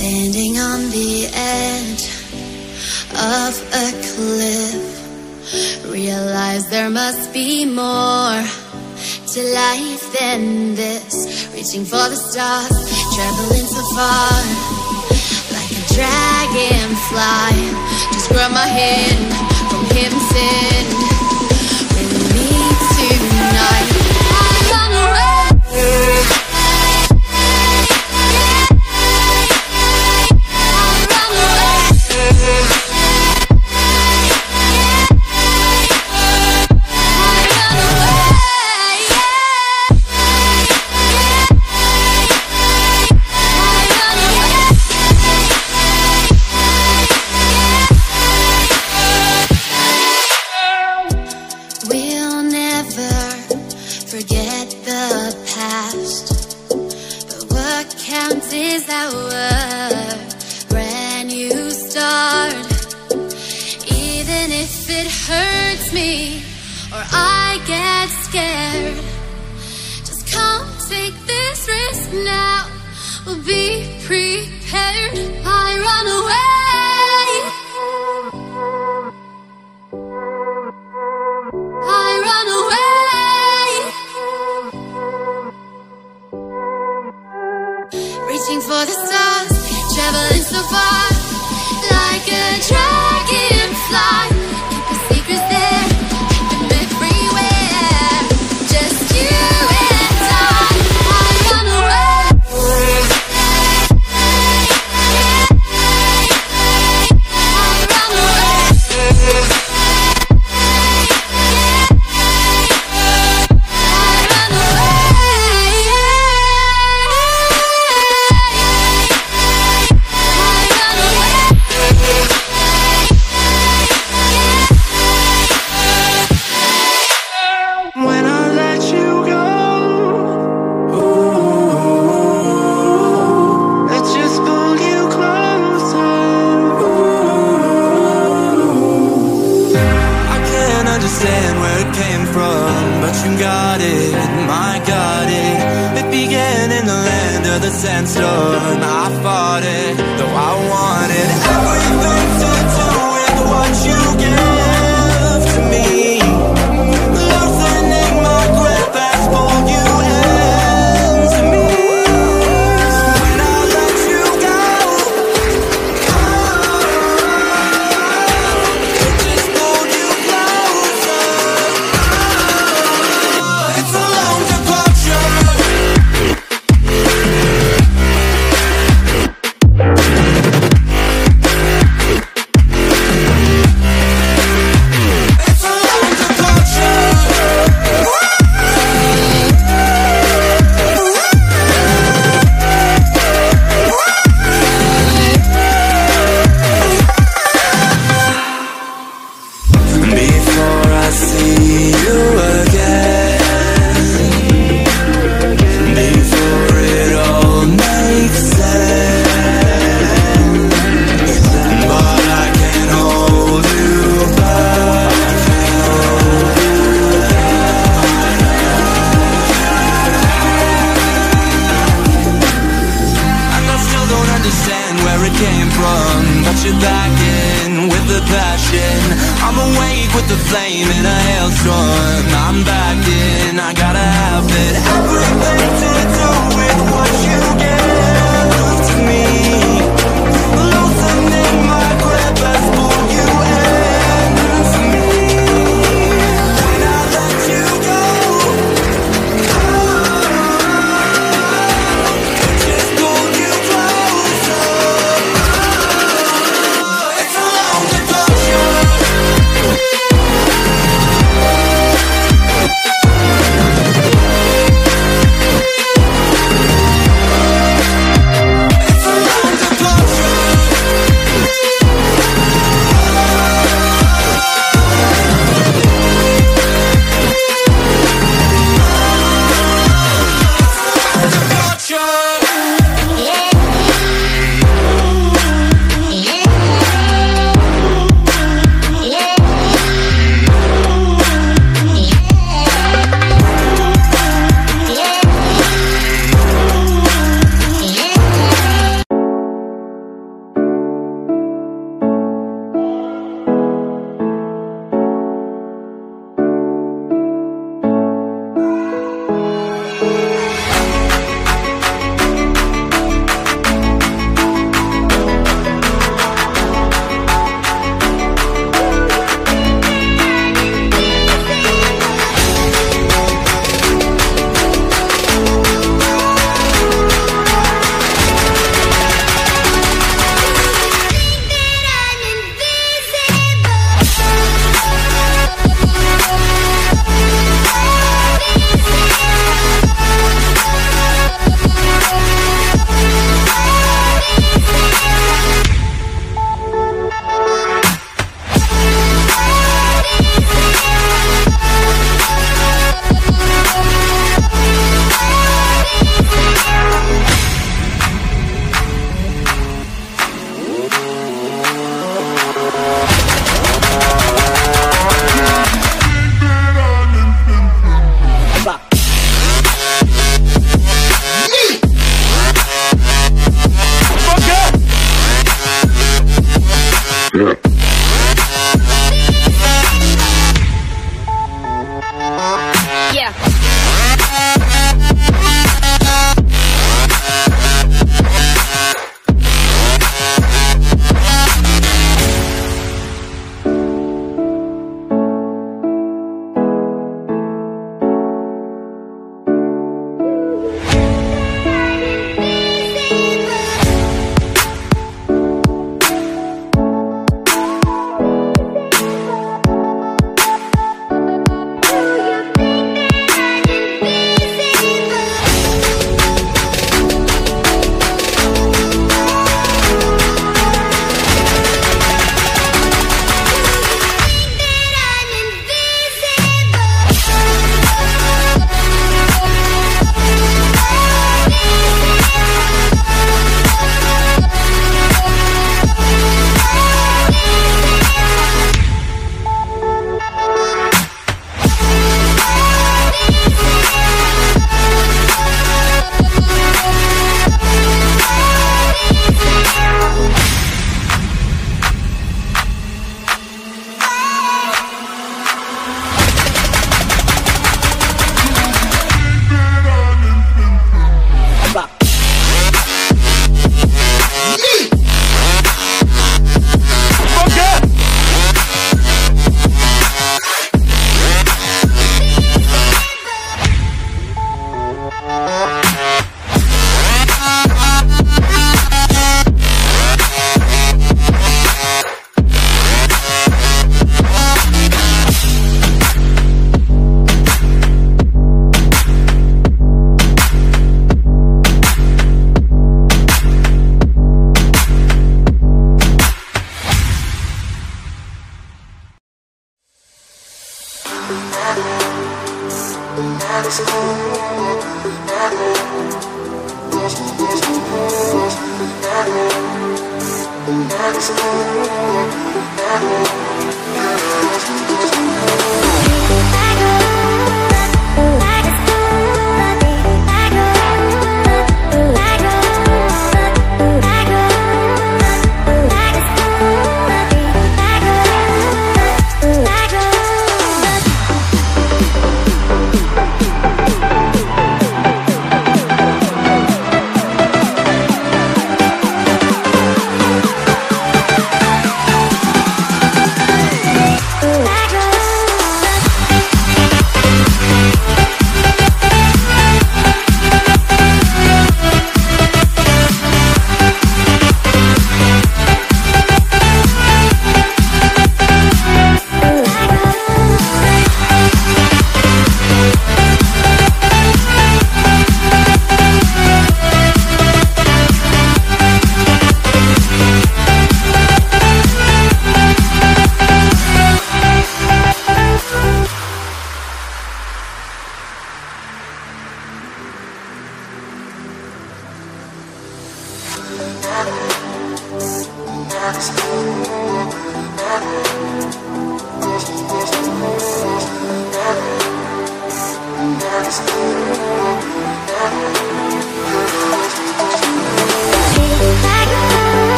Standing on the edge of a cliff, realize there must be more to life than this. Reaching for the stars, traveling so far, like a dragonfly. Just grab my hand from heaven's sin. With me tonight, I run away. Is our brand new start. Even if it hurts me or I get scared, just come take this risk now. We'll be prepared. I run away. I run away. Reaching for the stars, traveling so far, like a dragonfly. Keep the secrets there, keep them everywhere. Just you and I run away. I run away. Sandstorm, I fought it, though I wanted everything to do with what you give to me. Loosening my grip as pulled you into me. When I let you go, it just pulled you closer. It's a long departure.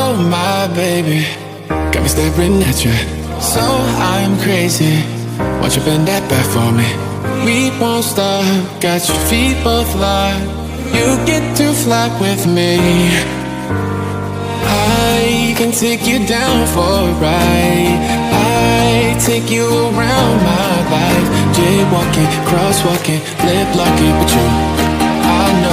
Oh my baby, got me staring at you. So I'm crazy, won't you bend that back for me? We won't stop, got your feet both locked. You get to fly with me. I can take you down for a ride. I take you around my life. Jaywalking, crosswalking, lip locking, but you, I know